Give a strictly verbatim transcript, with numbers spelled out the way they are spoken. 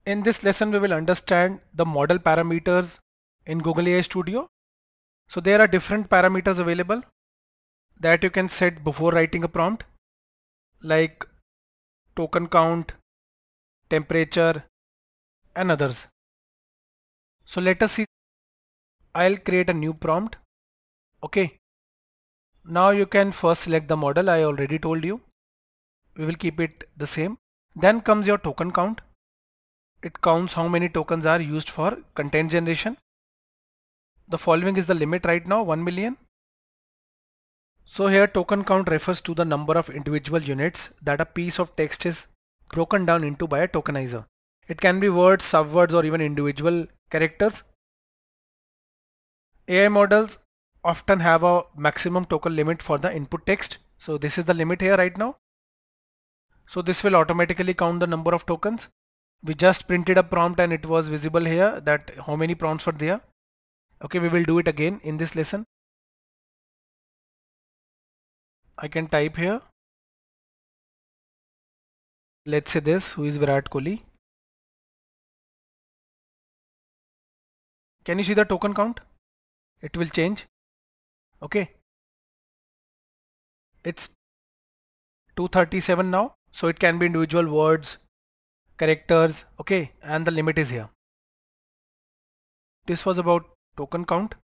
In this lesson, we will understand the model parameters in Google A I Studio. So there are different parameters available that you can set before writing a prompt, like token count, temperature, and others. So let us see. I'll create a new prompt. Okay. Now you can first select the model. I already told you. We will keep it the same. Then comes your token count. It counts how many tokens are used for content generation. The following is the limit right now, one million. So here token count refers to the number of individual units that a piece of text is broken down into by a tokenizer. It can be words, subwords, or even individual characters. A I models often have a maximum token limit for the input text. So this is the limit here right now. So this will automatically count the number of tokens. We just printed a prompt and it was visible here that how many prompts were there. Okay, we will do it again in this lesson. I can type here. Let's say this, who is Virat Kohli. Can you see the token count? It will change. Okay. It's two thirty-seven now. So it can be individual words, characters. Okay. And the limit is here. This was about token count.